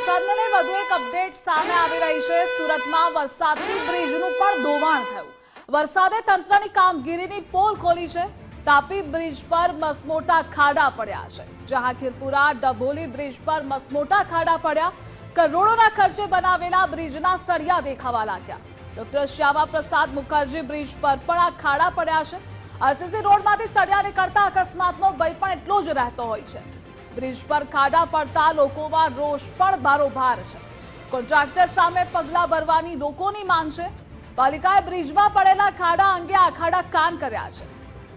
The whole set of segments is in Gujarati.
વરસાદને વધુ એક અપડેટ સામે આવી રહી છે। સુરતમાં વરસાદથી બ્રિજનું પણ ધોવાણ થયું। વરસાદે તંત્રની કામગીરીની પોલ ખોલી છે। તાપી બ્રિજ પર મસમોટા ખાડા પડ્યા છે। જહાંગીરપુરા ડભોલી બ્રિજ પર મસમોટા ખાડા પડ્યા। કરોડોના ખર્ચે બનાવેલા બ્રિજના સળિયા દેખાવા લાગ્યા। ડોક્ટર શ્યામા પ્રસાદ મુખર્જી બ્રિજ પર પણ આ ખાડા પડ્યા છે। આરસીસી રોડમાંથી સળિયા નીકળતા અકસ્માતનો ભય પણ એટલો જ રહેતો હોય છે। બ્રિજ પર ખાડા પડતા લોકોમાં રોષ પણ બારોબાર છે। કોન્ટ્રાક્ટર સામે પગલાં ભરવાની લોકોની માંગ છે। પાલિકાએ બ્રિજમાં પડેલા ખાડા અંગે આખાડા કાન કર્યા છે।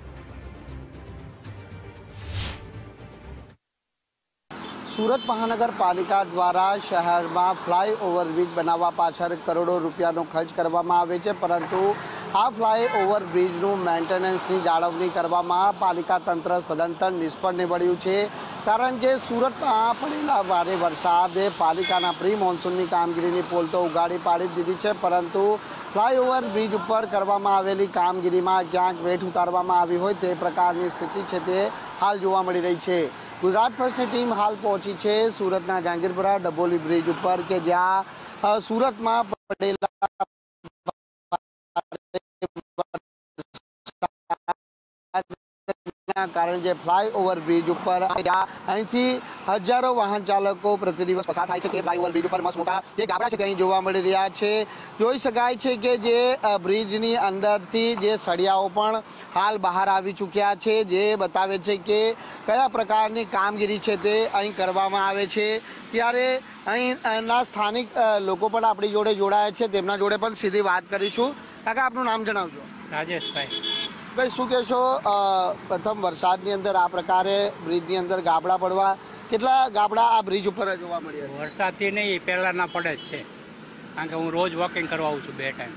सूरत महानगरपालिका द्वारा शहर में फ्लाईओवर ब्रिज बनावा पाछळ करोड़ों रूपियानो खर्च करवामां आवे छे, परंतु आ फ्लाईओवर ब्रिजनु मेन्टेनन्सनी जाळवणी करवामां पालिका तंत्र सदंतर निष्फळ निवड्યું છે। कारण के सूरतમાં પડેલા ભારે વરસાદે પાલિકાના પ્રી મોન્સૂનની કામગીરીની પોલ તો ઉગાડી પાડી દીધી છે, પરંતુ ફ્લાયઓવર બ્રિજ ઉપર કરવામાં આવેલી કામગીરીમાં ક્યાંક વેઠ ઉતારવામાં આવી હોય તે પ્રકારની સ્થિતિ છે તે હાલ જોવા મળી રહી છે। गुजरात फर्स्टनी टीम हाल पहुंची है सूरतना जहांगीरपुरा डबोली ब्रिज पर के ज्यां सूरत में पड़ेला कारण जे फ्लाईओवर ब्रिज पर અહીંથી હજારો વાહન ચાલકો પ્રતિદિવસ પસાર થાય છે। તે ફ્લાઈઓવર બ્રિજ પર મસ્ત મોટા જે ગાબડા છે તે અહીં જોવા મળી રહ્યા છે। જોઈ શકાય છે કે જે બ્રિજની અંદરથી જે સળિયાઓ પણ હાલ બહાર આવી ચૂક્યા છે, જે બતાવે છે કે કયા પ્રકારની કામગીરી છે તે અહીં કરવામાં આવે છે। ત્યારે અહીંના સ્થાનિક લોકો પણ આપણી જોડે જોડાયા છે, તેમના જોડે પણ સીધી વાત કરીશું। કાકા, આપનું નામ જણાવજો। રાજેશભાઈ। ભાઈ, શું કહેશો? પ્રથમ વરસાદની અંદર આ પ્રકારે બ્રિજની અંદર ગાબડા પડવા, કેટલા ગાબડા આ બ્રિજ ઉપર જોવા મળ્યા? વરસાદથી નહીં, પહેલાંના પડે જ છે, કારણ કે હું રોજ વોકિંગ કરવા આવું છું 2 ટાઈમ।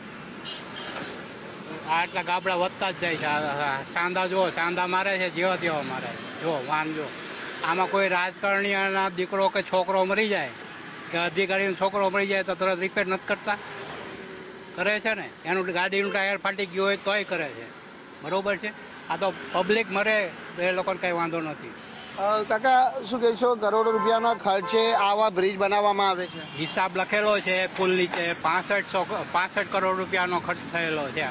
આટલા ગાબડા વધતા જ જાય છે। સાંધા જુઓ, સાંધા મારે છે, જેવા તેવા મારે જો વાન જો। આમાં કોઈ રાજકારણીના દીકરો કે છોકરો મરી જાય કે અધિકારીનો છોકરો મરી જાય તો તરત રિપેર નથી કરતા? કરે છે ને, એનું ગાડીનું ટાયર ફાટી ગયું હોય તોય કરે છે, બરોબર છે। આ તો પબ્લિક મરે તો એ લોકોને કંઈ વાંધો નથી। કાકા, શું કહેશો? કરોડો રૂપિયાના ખર્ચે આવા બ્રિજ બનાવવામાં આવે છે। હિસાબ લખેલો છે પુલ નીચે, 65 કરોડ રૂપિયાનો ખર્ચ થયેલો છે,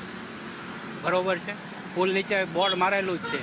બરોબર છે। પુલ નીચે બોર્ડ મારેલું જ છે।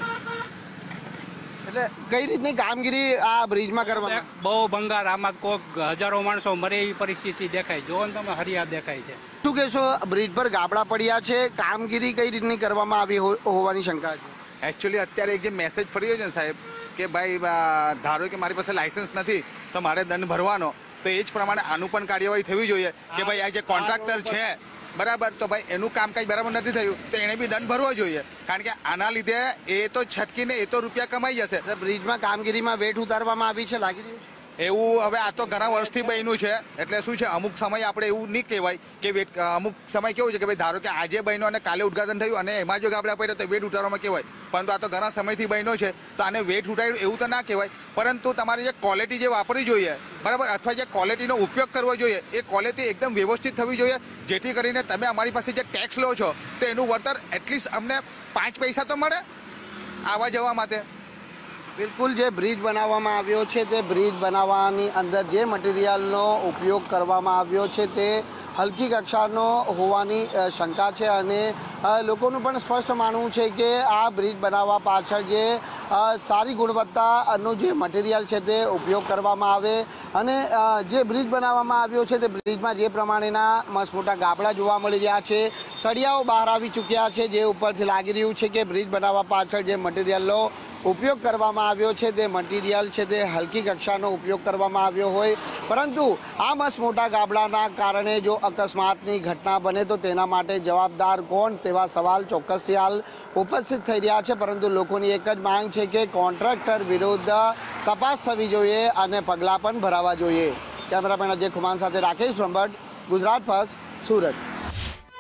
એટલે કઈ રીતની કામગીરી આ બ્રિજમાં કરવામાં? બહુ ભંગાર। આમાં કોઈ હજારો માણસો મરે એવી પરિસ્થિતિ દેખાય। જો ને તમે, હરિયાળ દેખાય છે। શું કહેશો? બ્રિજ પર ગાબડા પડ્યા છે, કામગીરી કઈ રીતની કરવામાં આવી હોવાની શંકા છે? એકચ્યુઅલી અત્યારે એક જે મેસેજ ફર્યો છે ને સાહેબ, કે ભાઈ ધારો કે મારી પાસે લાયસન્સ નથી તો મારે દંડ ભરવાનો, તો એ જ પ્રમાણે આનું પણ કાર્યવાહી થવી જોઈએ કે ભાઈ આ જે કોન્ટ્રાક્ટર છે, બરાબર, તો ભાઈ એનું કામ કંઈ બરાબર નથી થયું તો એને બી દંડ ભરવો જોઈએ। કારણ કે આના લીધે એ તો છટકીને એ તો રૂપિયા કમાઈ જશે। બ્રિજમાં કામગીરીમાં વેઠ ઉતારવામાં આવી છે, લાગી રહ્યું એવું હવે આ તો ઘણા વર્ષથી બન્યું છે, એટલે શું છે, અમુક સમય આપણે એવું નહીં કહેવાય કે વેટ, અમુક સમય કેવું છે કે ભાઈ ધારો કે આજે બન્યો અને કાલે ઉદઘાટન થયું અને એમાં જો ગાબડા પડ્યો તો વેટ ઉતારવામાં કહેવાય, પરંતુ આ તો ઘણા સમયથી બન્યો છે તો આને વેટ ઉતાર્યું એવું તો ના કહેવાય। પરંતુ તમારી જે ક્વોલિટી જે વાપરવી જોઈએ, બરાબર, અથવા જે ક્વોલિટીનો ઉપયોગ કરવો જોઈએ એ ક્વોલિટી એકદમ વ્યવસ્થિત થવી જોઈએ, જેથી કરીને તમે અમારી પાસે જે ટેક્સ લો છો તો એનું વળતર એટલીસ્ટ અમને 5 પૈસા તો મળે આવવા જવા માટે। બિલકુલ, જે બ્રિજ બનાવવામાં આવ્યો છે તે બ્રિજ બનાવવાની અંદર જે મટીરિયલનો ઉપયોગ કરવામાં આવ્યો છે તે હલકી કક્ષાનો હોવાની શંકા છે, અને લોકોનું પણ સ્પષ્ટ માનવું છે કે આ બ્રિજ બનાવવા પાછળ જે સારી ગુણવત્તાનું જે મટીરિયલ છે તે ઉપયોગ કરવામાં આવે, અને જે બ્રિજ બનાવવામાં આવ્યો છે તે બ્રિજમાં જે પ્રમાણેના મસ્ત મોટા ગાબડા જોવા મળી રહ્યા છે, સળિયાઓ બહાર આવી ચૂક્યા છે, જે ઉપરથી લાગી રહ્યું છે કે બ્રિજ બનાવવા પાછળ જે મટીરિયલનો ઉપયોગ કરવામાં આવ્યો છે તે મટીરિયલ છે તે હલકી કક્ષાનો ઉપયોગ કરવામાં આવ્યો હોય, પરંતુ આ મસ્ત મોટા ગાબડાના કારણે જો અકસ્માતની ઘટના બને તો તેના માટે જવાબદાર કોણ, તેવા સવાલ ચોક્કસથી હાલ ઉપસ્થિત થઈ રહ્યા છે। પરંતુ લોકોની એક જ માંગ છે કે કોન્ટ્રાક્ટર વિરુદ્ધ તપાસ થવી જોઈએ અને પગલાં પણ ભરાવા જોઈએ। કેમેરામેન અજય ખુમાન સાથે રાકેશ બ્રહ્મભટ્ટ, ગુજરાત ફર્સ્ટ, સુરત।